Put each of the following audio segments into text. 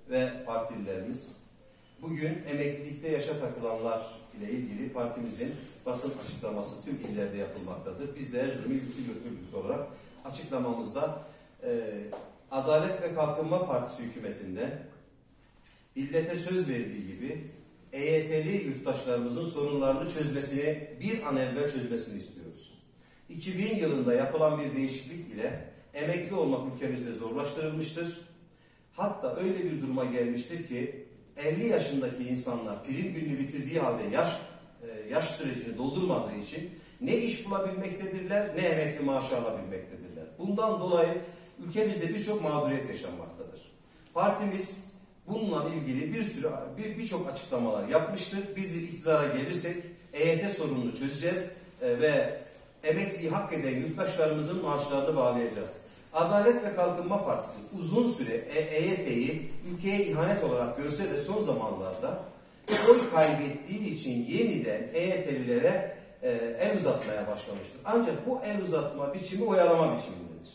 ve partililerimiz, bugün emeklilikte yaşa takılanlar ile ilgili partimizin basın açıklaması tüm illerde yapılmaktadır. Biz de Erzurum İl Örgütü olarak açıklamamızda Adalet ve Kalkınma Partisi hükümetinde millete söz verdiği gibi EYT'li yurttaşlarımızın sorunlarını çözmesini, bir an evvel çözmesini istiyoruz. 2000 yılında yapılan bir değişiklik ile emekli olmak ülkemizde zorlaştırılmıştır. Hatta öyle bir duruma gelmiştir ki 50 yaşındaki insanlar prim gününü bitirdiği halde yaş sürecini doldurmadığı için ne iş bulabilmektedirler ne emekli maaşı alabilmektedirler. Bundan dolayı ülkemizde birçok mağduriyet yaşanmaktadır. Partimiz bununla ilgili birçok açıklamalar yapmıştır. Biz iktidara gelirsek EYT sorununu çözeceğiz ve emekliyi hak eden yurttaşlarımızın maaşlarını bağlayacağız. Adalet ve Kalkınma Partisi uzun süre EYT'yi ülkeye ihanet olarak görse de son zamanlarda oy kaybettiği için yeniden EYT'lilere el uzatmaya başlamıştır. Ancak bu el uzatma biçimi oyalama biçimindedir.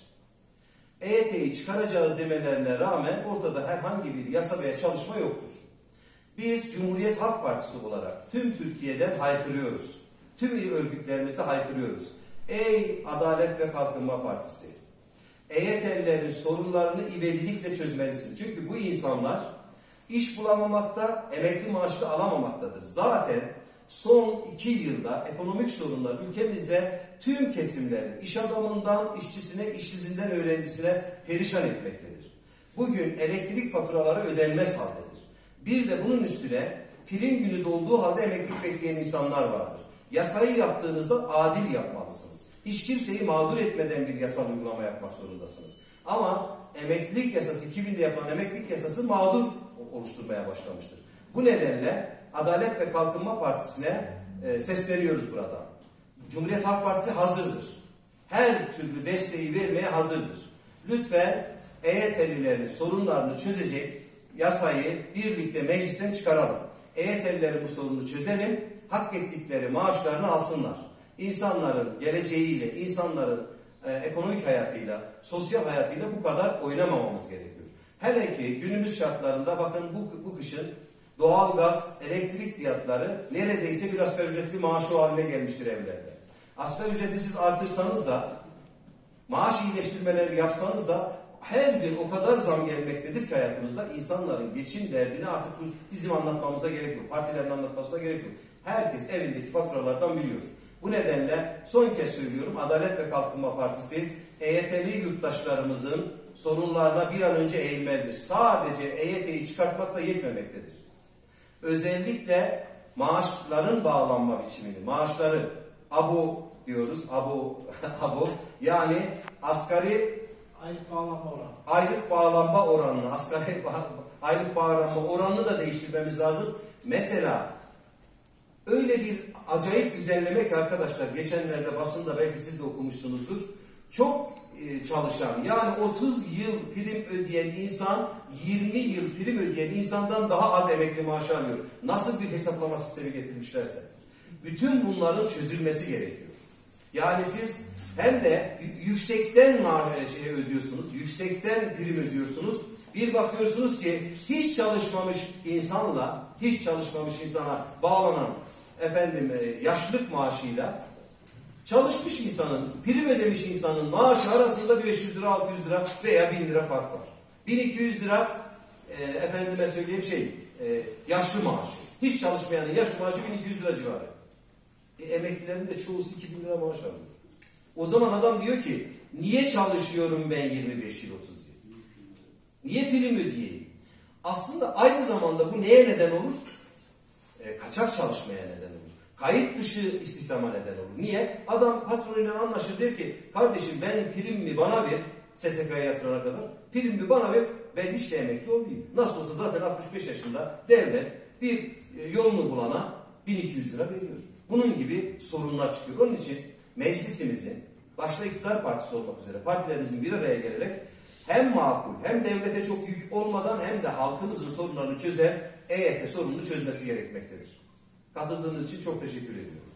EYT'yi çıkaracağız demelerine rağmen ortada herhangi bir yasa veya çalışma yoktur. Biz Cumhuriyet Halk Partisi olarak tüm Türkiye'den haykırıyoruz. Tüm il örgütlerimizde haykırıyoruz. Ey Adalet ve Kalkınma Partisi! EYT'lilerin sorunlarını ivedilikle çözmelisin. Çünkü bu insanlar iş bulamamakta, emekli maaşı alamamaktadır. Zaten son 2 yılda ekonomik sorunlar ülkemizde tüm kesimlerin, iş adamından işçisine, işsizinden öğrencisine perişan etmektedir. Bugün elektrik faturaları ödenmez haldedir. Bir de bunun üstüne prim günü dolduğu halde emeklilik bekleyen insanlar vardır. Yasayı yaptığınızda adil yapmalısınız. Hiç kimseyi mağdur etmeden bir yasal uygulama yapmak zorundasınız. Ama emeklilik yasası, 2000'de yapılan emeklilik yasası mağdur oluşturmaya başlamıştır. Bu nedenle Adalet ve Kalkınma Partisi'ne sesleniyoruz burada. Cumhuriyet Halk Partisi hazırdır. Her türlü desteği vermeye hazırdır. Lütfen EYT'lilerin sorunlarını çözecek yasayı birlikte meclisten çıkaralım. EYT'lilerin bu sorununu çözelim, hak ettikleri maaşlarını alsınlar. İnsanların geleceğiyle, insanların ekonomik hayatıyla, sosyal hayatıyla bu kadar oynamamamız gerekiyor. Hele ki günümüz şartlarında bakın bu kışın doğalgaz, elektrik fiyatları neredeyse bir asgari ücretli maaşı haline gelmiştir evlerde. Asgari ücreti siz artırsanız da, maaş iyileştirmeleri yapsanız da her gün o kadar zam gelmektedir ki hayatımızda insanların geçim derdini artık bizim anlatmamıza gerek yok. Partilerin anlatmasına gerek yok. Herkes evindeki faturalardan biliyor. Bu nedenle son kez söylüyorum, Adalet ve Kalkınma Partisi EYT'li yurttaşlarımızın sorunlarına bir an önce eğilmelidir. Sadece EYT'yi çıkartmakla yetmemektedir. Özellikle maaşların bağlanma biçimini, maaşları ABO diyoruz, ABO yani asgari aylık bağlanma oranını, asgari aylık bağlanma oranını da değiştirmemiz lazım. Mesela öyle bir acayip düzenleme ki arkadaşlar, geçenlerde basında belki siz de okumuşsunuzdur. Çok çalışan, yani 30 yıl prim ödeyen insan 20 yıl prim ödeyen insandan daha az emekli maaşı alıyor. Nasıl bir hesaplama sistemi getirmişlerse. Bütün bunların çözülmesi gerekiyor. Yani siz hem de yüksekten ödüyorsunuz, yüksekten prim ödüyorsunuz. Bir bakıyorsunuz ki hiç çalışmamış insana bağlanan yaşlılık maaşıyla çalışmış insanın, prim ödemiş insanın maaşı arasında bir 500 lira, 600 lira veya 1000 lira fark var. 1200 lira yaşlı maaşı. Hiç çalışmayanın yaş maaşı 1200 lira civarı. Emeklilerin de çoğusu 2000 lira maaş alıyor. O zaman adam diyor ki niye çalışıyorum ben 25 yıl 30 yıl? Niye prim ödeyeyim? Aslında aynı zamanda bu neye neden olur? Kaçak çalışmaya neden olur. Kayıt dışı istihdama neden olur. Niye? Adam patronuyla anlaşır, der ki kardeşim ben primimi bana ver, SSK'ya yatırana kadar primimi bana ver, ben hiç de emekli olayım. Nasıl olsa zaten 65 yaşında devlet bir yolunu bulana 1200 lira veriyor. Bunun gibi sorunlar çıkıyor. Onun için meclisimizin başta iktidar partisi olmak üzere partilerimizin bir araya gelerek hem makul hem devlete çok yük olmadan hem de halkımızın sorunlarını çözer EYT sorununu çözmesi gerekmektedir. Katıldığınız için çok teşekkür ediyorum.